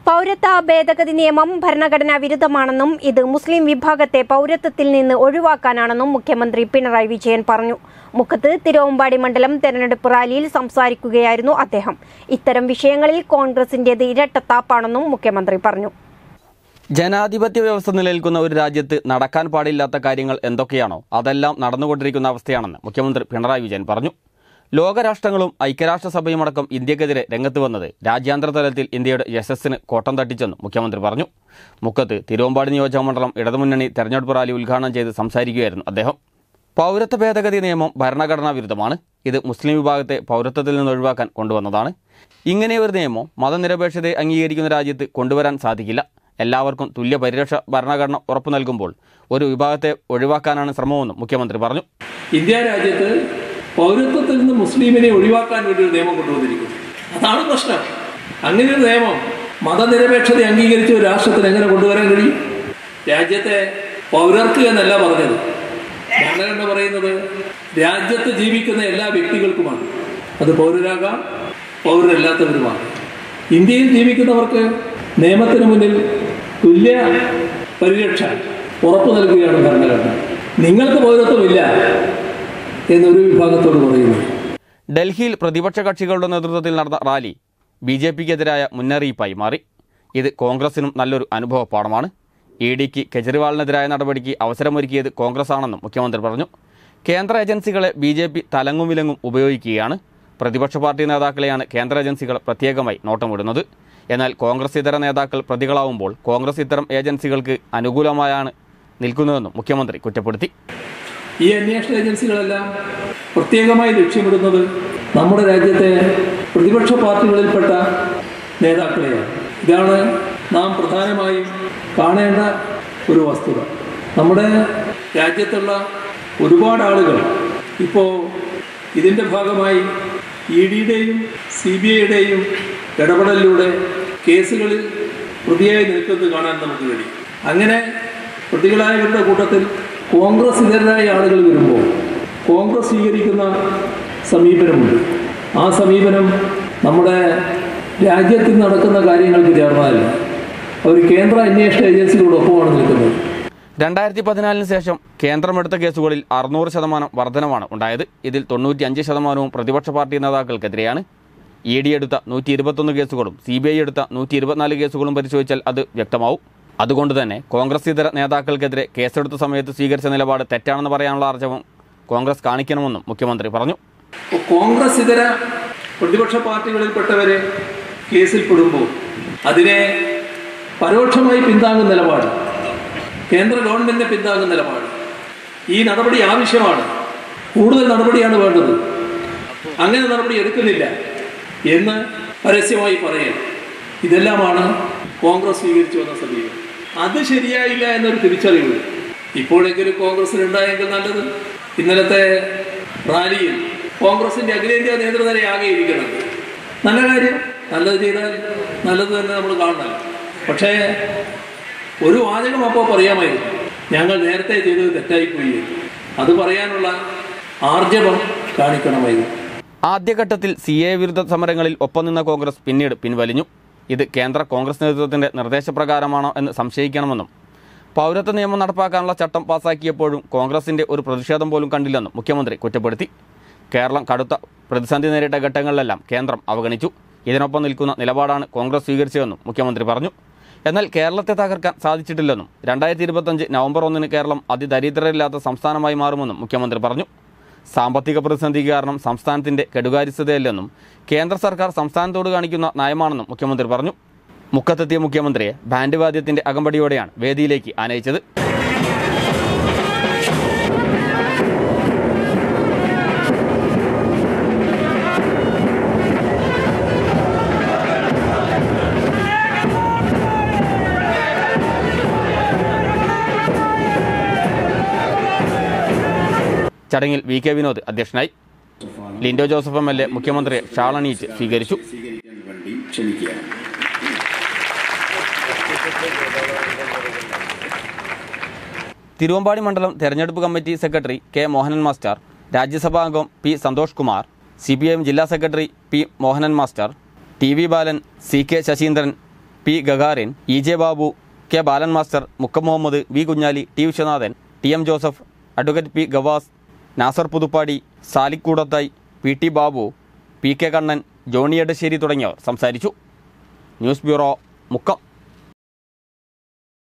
പൗരത്വ ഭേദഗതി നിയമം ഭരണഘടനാ വിരുദ്ധമാണെന്നും ഇത് മുസ്ലിം വിഭാഗത്തെ പൗരത്വത്തിൽ നിന്ന് ഒഴിവാക്കാനാണെന്നും മുഖ്യമന്ത്രി പിണറായി വിജയൻ പറഞ്ഞു. മുക്കത്ത് തിരുവമ്പാടി മണ്ഡലം തെരഞ്ഞെടുപ്പ് റാലിയിൽ സംസാരിക്കുകയായിരുന്നു അദ്ദേഹം. ഇത്തരം വിഷയങ്ങളിൽ കോൺഗ്രസിന്റേത് ഇരട്ടത്താപ്പാണെന്നും മുഖ്യമന്ത്രി പറഞ്ഞു. ജനാധിപത്യ വ്യവസ്ഥ നിലനിൽക്കുന്ന ഒരു രാജ്യത്ത് നടക്കാൻ പാടില്ലാത്ത കാര്യങ്ങൾ എന്തൊക്കെയാണോ അതെല്ലാം നടന്നുകൊണ്ടിരിക്കുന്ന അവസ്ഥയാണെന്ന് മുഖ്യമന്ത്രി പിണറായി വിജയൻ പറഞ്ഞു. ലോകരാഷ്ട്രങ്ങളും ഐക്യരാഷ്ട്രസഭയുമടക്കം ഇന്ത്യക്കെതിരെ രംഗത്ത് വന്നത് രാജ്യാന്തര തലത്തിൽ ഇന്ത്യയുടെ യശസ്സിന് കോട്ടം തട്ടിച്ചെന്നും മുഖ്യമന്ത്രി പറഞ്ഞു. മുക്കത്ത് തിരുവമ്പാടി നിയോജകമണ്ഡലം ഇടതുമുന്നണി തെരഞ്ഞെടുപ്പ് റാലി ഉദ്ഘാടനം ചെയ്ത് സംസാരിക്കുകയായിരുന്നു അദ്ദേഹം. പൗരത്വ ഭേദഗതി നിയമം ഭരണഘടനാ വിരുദ്ധമാണ്. ഇത് മുസ്ലിം വിഭാഗത്തെ പൗരത്വത്തിൽ നിന്ന് ഒഴിവാക്കാൻ കൊണ്ടുവന്നതാണ്. ഇങ്ങനെയൊരു നിയമം മതനിരപേക്ഷതയെ അംഗീകരിക്കുന്ന രാജ്യത്ത് കൊണ്ടുവരാൻ സാധിക്കില്ല. എല്ലാവർക്കും തുല്യ പരിരക്ഷ ഭരണഘടന ഉറപ്പു നൽകുമ്പോൾ ഒരു വിഭാഗത്തെ ഒഴിവാക്കാനാണ് ശ്രമമെന്നും മുഖ്യമന്ത്രി പറഞ്ഞു. ഇന്ത്യ രാജ്യത്ത് പൗരത്വത്തിൽ നിന്ന് മുസ്ലിമിനെ ഒഴിവാക്കാൻ വേണ്ടി ഒരു നിയമം കൊണ്ടുവന്നിരിക്കുന്നു. അതാണ് പ്രശ്നം. അങ്ങനെ ഒരു നിയമം മതനിരപേക്ഷത അംഗീകരിച്ച ഒരു രാഷ്ട്രത്തിന് എങ്ങനെ കൊണ്ടുവരാൻ കഴിയും? രാജ്യത്തെ പൗരർക്ക് എന്നല്ല പറഞ്ഞത്. ഭരണഘടന പറയുന്നത് രാജ്യത്ത് ജീവിക്കുന്ന എല്ലാ വ്യക്തികൾക്കുമാണ്. അത് പൗരരാകാം, പൗരരല്ലാത്തവരുമാണ്. ഇന്ത്യയിൽ ജീവിക്കുന്നവർക്ക് നിയമത്തിന് മുന്നിൽ തുല്യ പരിരക്ഷ ഉറപ്പു നൽകുകയാണ് ഭരണഘടന. നിങ്ങൾക്ക് പൗരത്വമില്ല എന്നൊരു വിഭാഗത്തോട് പറയുന്നു. ഡൽഹിയിൽ പ്രതിപക്ഷ കക്ഷികളുടെ നേതൃത്വത്തിൽ നടന്ന റാലി BJPക്കെതിരായ മുന്നറിയിപ്പായി മാറി. ഇത് കോൺഗ്രസിനും നല്ലൊരു അനുഭവ പാഠമാണ്. EDക്ക് കെജ്രിവാളിനെതിരായ നടപടിക്ക് അവസരമൊരുക്കിയത് കോൺഗ്രസ് ആണെന്നും മുഖ്യമന്ത്രി പറഞ്ഞു. കേന്ദ്ര ഏജൻസികളെ BJP തലങ്ങും വിലങ്ങും ഉപയോഗിക്കുകയാണ്. പ്രതിപക്ഷ പാർട്ടി നേതാക്കളെയാണ് കേന്ദ്ര ഏജൻസികൾ പ്രത്യേകമായി നോട്ടമിടുന്നത്. എന്നാൽ കോൺഗ്രസ് ഇതര നേതാക്കൾ പ്രതികളാവുമ്പോൾ കോൺഗ്രസ് ഇത്തരം ഏജൻസികൾക്ക് അനുകൂലമായാണ് നിൽക്കുന്നതെന്നും മുഖ്യമന്ത്രി കുറ്റപ്പെടുത്തി. ഈ അന്വേഷണ ഏജൻസികളെല്ലാം പ്രത്യേകമായി ലക്ഷ്യമിടുന്നത് നമ്മുടെ രാജ്യത്തെ പ്രതിപക്ഷ പാർട്ടികളിൽപ്പെട്ട നേതാക്കളെയാണ്. ഇതാണ് നാം പ്രധാനമായും കാണേണ്ട ഒരു വസ്തുത. നമ്മുടെ രാജ്യത്തുള്ള ഒരുപാട് ആളുകൾ ഇപ്പോൾ ഇതിൻ്റെ ഭാഗമായി EDയുടെയും CBIയുടെയും ഇടപെടലിലൂടെ കേസുകളിൽ പ്രതിയായി നിൽക്കുന്നത് കാണാൻ നമുക്ക് കഴിയും. അങ്ങനെ പ്രതികളായവരുടെ കൂട്ടത്തിൽ കോൺഗ്രസ് ഇതരായ ആളുകൾ വരുമ്പോൾ കോൺഗ്രസ് സ്വീകരിക്കുന്ന സമീപനമുണ്ട്. ആ സമീപനം നമ്മുടെ രാജ്യത്തിൽ നടക്കുന്ന കാര്യങ്ങൾക്ക് ചേർന്നതല്ല. അവർ കേന്ദ്ര അന്വേഷണ ഏജൻസികളോടൊപ്പമാണ് നിൽക്കുന്നത്. 2014 ശേഷം കേന്ദ്രമെടുത്ത കേസുകളിൽ 600% വർധനമാണ് ഉണ്ടായത്. ഇതിൽ 95% പ്രതിപക്ഷ പാർട്ടി നേതാക്കൾക്കെതിരെയാണ്. ED എടുത്ത 121 കേസുകളും CBI എടുത്ത 124 കേസുകളും പരിശോധിച്ചാൽ അത് വ്യക്തമാവും. അതുകൊണ്ട് തന്നെ കോൺഗ്രസ് ഇതര നേതാക്കൾക്കെതിരെ കേസെടുത്ത സമയത്ത് സ്വീകരിച്ച നിലപാട് തെറ്റാണെന്ന് പറയാനുള്ള ആർജവം കോൺഗ്രസ് കാണിക്കണമെന്നും മുഖ്യമന്ത്രി പറഞ്ഞു. കോൺഗ്രസ് ഇതര പ്രതിപക്ഷ പാർട്ടികളിൽപ്പെട്ടവരെ കേസിൽപ്പെടുമ്പോൾ അതിനെ പരോക്ഷമായി പിന്താങ്ങുന്ന നിലപാട്, കേന്ദ്ര ഗവൺമെന്റിനെ പിന്താങ്ങുന്ന നിലപാട്, ഈ നടപടി ആവശ്യമാണ്, കൂടുതൽ നടപടിയാണ് വേണ്ടത്, അങ്ങനെ നടപടി എടുക്കുന്നില്ല എന്ന് പരസ്യമായി പറയുക, ഇതെല്ലാമാണ് കോൺഗ്രസ് സ്വീകരിച്ചു വന്ന സമീപനം. അത് ശരിയായില്ല എന്നൊരു തിരിച്ചറിവ് ഇപ്പോഴെങ്കിലും കോൺഗ്രസിനുണ്ടായെങ്കിൽ നല്ലത്. ഇന്നലത്തെ റാലിയിൽ കോൺഗ്രസിന്റെ അഖിലേന്ത്യാ നേതൃനിര ആകെയിരിക്കുന്നത് നല്ല കാര്യം. നല്ലത് ചെയ്താൽ നല്ലത് തന്നെ നമ്മൾ കാണണം. പക്ഷേ ഒരു വാചകം അപ്പോൾ പറയാമായിരുന്നു, ഞങ്ങൾ നേരത്തെ ചെയ്തത് തെറ്റായിപ്പോയി. അത് പറയാനുള്ള ആർജവം കാണിക്കണമായിരുന്നു. ആദ്യഘട്ടത്തിൽ CA വിരുദ്ധ സമരങ്ങളിൽ ഒപ്പം നിന്ന കോൺഗ്രസ് പിന്നീട് പിൻവലിഞ്ഞു. ഇത് കേന്ദ്ര കോൺഗ്രസ് നേതൃത്വത്തിന്റെ നിർദ്ദേശപ്രകാരമാണോ എന്ന് സംശയിക്കണമെന്നും പൗരത്വ നിയമം നടപ്പാക്കാനുള്ള ചട്ടം പാസാക്കിയപ്പോഴും കോൺഗ്രസിന്റെ ഒരു പ്രതിഷേധം പോലും കണ്ടില്ലെന്നും മുഖ്യമന്ത്രി കുറ്റപ്പെടുത്തി. കേരളം കടുത്ത പ്രതിസന്ധി നേരിട്ട ഘട്ടങ്ങളിലെല്ലാം കേന്ദ്രം അവഗണിച്ചു. ഇതിനൊപ്പം നിൽക്കുന്ന നിലപാടാണ് കോൺഗ്രസ് സ്വീകരിച്ചതെന്നും മുഖ്യമന്ത്രി പറഞ്ഞു. എന്നാൽ കേരളത്തെ തകർക്കാൻ സാധിച്ചിട്ടില്ലെന്നും 2025 നവംബർ 1 കേരളം അതിദരിദ്രരില്ലാത്ത സംസ്ഥാനമായി മാറുമെന്നും മുഖ്യമന്ത്രി പറഞ്ഞു. സാമ്പത്തിക പ്രതിസന്ധി കാരണം സംസ്ഥാനത്തിന്റെ കെടുകാര്യസ്ഥതയല്ലെന്നും കേന്ദ്ര സർക്കാർ സംസ്ഥാനത്തോട് കാണിക്കുന്ന നയമാണെന്നും മുഖ്യമന്ത്രി പറഞ്ഞു. മുക്കത്തെത്തിയ മുഖ്യമന്ത്രിയെ ബാൻഡ് വാദ്യത്തിന്റെ അകമ്പടിയോടെയാണ് വേദിയിലേക്ക് ആനയിച്ചത്. ചടങ്ങിൽ VK വിനോദ് അധ്യക്ഷനായി. ലിൻഡോ ജോസഫ് MLA മുഖ്യമന്ത്രിയെ ഷാളണിയിച്ച് സ്വീകരിച്ചു. തിരുവമ്പാടി മണ്ഡലം തെരഞ്ഞെടുപ്പ് committee secretary K Mohanan master, Rajya Sabha അംഗം P സന്തോഷ് കുമാർ, CPIM ജില്ലാ secretary P Mohanan master, TV Balan, CK Sasheendran, P Gagarin, E J Babu, K Balan master, Mukkam Muhammad, V Kunhali, T Viswanathan, T M Joseph, advocate P Gavas, Nasar Puthuppadi, Salik Koodathai, P T Babu, P K Kannan, Johny Edassery തുടങ്ങിയവർ സംസാരിച്ചു. News bureau, Mukkam.